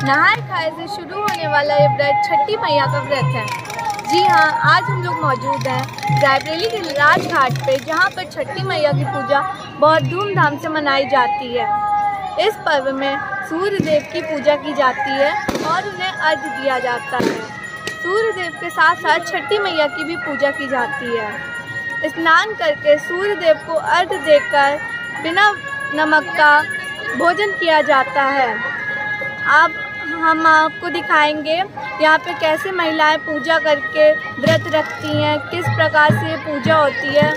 नहाय खाए से शुरू होने वाला ये व्रत छठी मैया का व्रत है। जी हाँ, आज हम लोग मौजूद हैं रायबरेली के राजघाट पे, जहाँ पर छठी मैया की पूजा बहुत धूमधाम से मनाई जाती है। इस पर्व में सूर्य देव की पूजा की जाती है और उन्हें अर्घ्य दिया जाता है। सूर्य देव के साथ साथ छठी मैया की भी पूजा की जाती है। स्नान करके सूर्य देव को अर्घ्य देकर बिना नमक का भोजन किया जाता है। अब हम आपको दिखाएंगे यहाँ पे कैसे महिलाएं पूजा करके व्रत रखती हैं, किस प्रकार से ये पूजा होती है।